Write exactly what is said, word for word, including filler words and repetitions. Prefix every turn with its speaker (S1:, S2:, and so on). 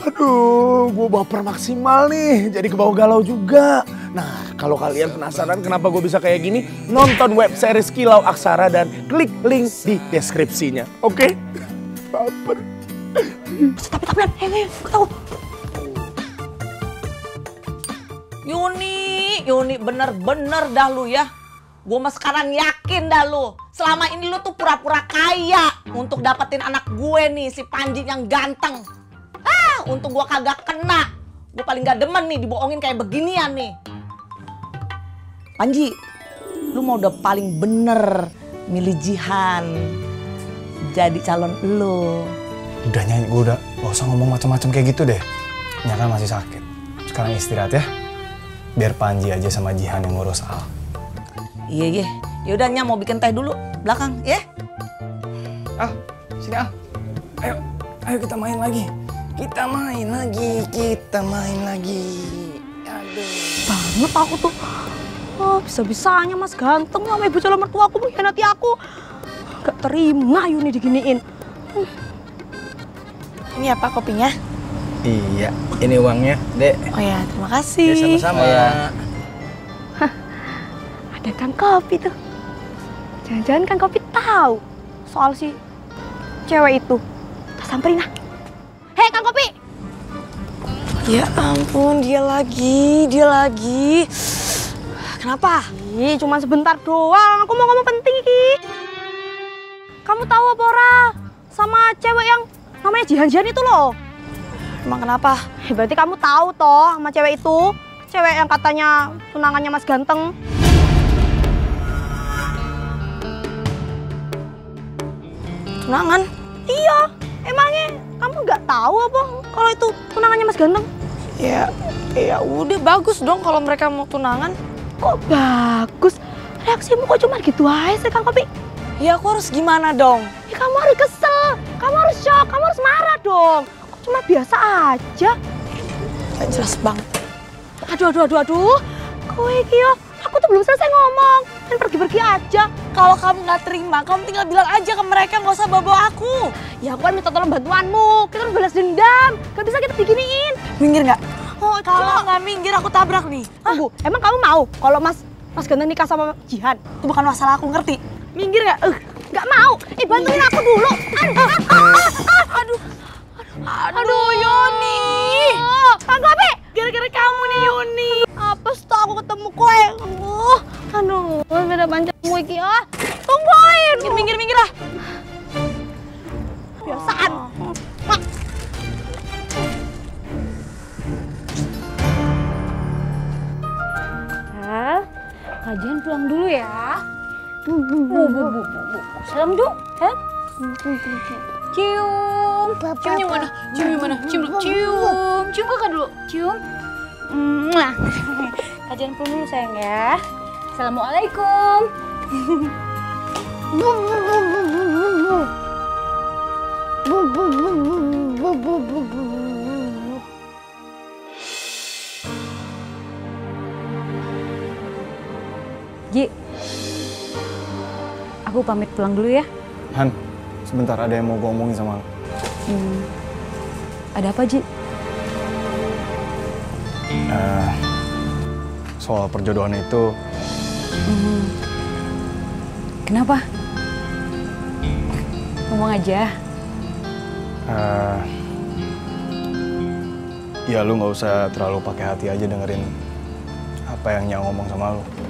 S1: Aduh, gue baper maksimal nih, jadi kebawa galau juga. Nah, kalau kalian penasaran kenapa gue bisa kayak gini, nonton web series Kilau Aksara dan klik link di deskripsinya. Oke? Baper.
S2: Tapi tapi eh, gue tahu.
S3: Yuni, Yuni bener-bener dah lu ya. Gue mah sekarang yakin dah lu. Selama ini lu tuh pura-pura kaya untuk dapetin anak gue nih, si Panji yang ganteng. Ah, untung gue kagak kena. Gue paling gak demen nih dibohongin kayak beginian nih. Panji, lu mau udah paling bener milih Jihan jadi calon lu.
S4: Udah nyanyi, gue udah gak usah ngomong macam-macam kayak gitu deh. Nya kan masih sakit. Sekarang istirahat ya. Biar Panji aja sama Jihan yang ngurus Al.
S3: Iya, iya. Yaudah, Nya mau bikin teh dulu belakang, ya?
S4: Al, sini Al. Ayo, ayo kita main lagi. Kita main lagi, kita main lagi. Aduh.
S2: Banget aku tuh. Oh, bisa-bisanya Mas ganteng sama ibu calon mertua aku mengkhianati aku. Gak terima Yuni diginiin. Hmm. Ini apa kopinya?
S5: Iya, ini uangnya, Dek.
S2: Oh ya, terima kasih.
S5: Ya, sama-sama. Ya.
S2: Ada Kang Kopi tuh. Jangan-jangan Kang Kopi tahu soal si cewek itu. Kita samperin ah. Hei Kang Kopi! Ya ampun, dia lagi, dia lagi. Kenapa? Ih, cuma sebentar doang. Aku mau ngomong penting, Ki. Kamu tahu apa ora sama cewek yang namanya Jihan-Jihan itu loh? Emang kenapa? Ya, berarti kamu tahu toh sama cewek itu. Cewek yang katanya tunangannya Mas Ganteng. Tunangan? Iya. Emangnya kamu nggak tahu apa kalau itu tunangannya Mas Ganteng? Ya, ya udah bagus dong kalau mereka mau tunangan. Kok bagus? Reaksimu kok cuma gitu aja sih Kang Kopi? Ya aku harus gimana dong? Ya kamu harus kesel, kamu harus shock, kamu harus marah dong. Kok cuma biasa aja? Gak jelas banget. Aduh, aduh, aduh, aduh. Kowe Kyo, aku tuh belum selesai ngomong. Dan pergi-pergi aja. Kalau kamu nggak terima, kamu tinggal bilang aja ke mereka, nggak usah bawa aku. Ya aku kan minta tolong bantuanmu. Kita harus balas dendam. Gak bisa kita diginiin. Minggir nggak? Oh, kalau nggak minggir aku tabrak nih. Tunggu, emang kamu mau kalau Mas Mas Ganteng nikah sama Jihan? Itu bukan masalah aku, ngerti? Minggir nggak? Uh, nggak mau. Eh, bantuin aku dulu. Aduh, ah, ah, ah, aduh, aduh, aduh, Yuni. Kang Kopi, gara-gara kamu nih Yuni. Apa sih aku ketemu kowe? Uh, aduh, beda panjangmu iki ah. Tungguin. Minggir, minggir, minggir lah. Biasaan. Kajian pulang dulu ya. Bu, bu, bu, bu, bu, bu. Salam dulu, salam. Cium. Cium yang mana? Cium yang mana? Cium dulu. Cium. Cium kakak dulu. Cium. Mwah. Kajian pulang dulu sayang ya. Assalamualaikum. Bu, bu, bu, bu, bu, bu. Bu, bu, bu, bu, bu, bu, bu. Ji, aku pamit pulang dulu ya.
S4: Han, sebentar ada yang mau gue omongin sama lo.
S2: Hmm, ada apa Ji?
S4: Uh, soal perjodohan itu.
S2: Hmm, kenapa? Ngomong aja.
S4: Uh, ya lu nggak usah terlalu pakai hati aja dengerin apa yang Nya ngomong sama lu.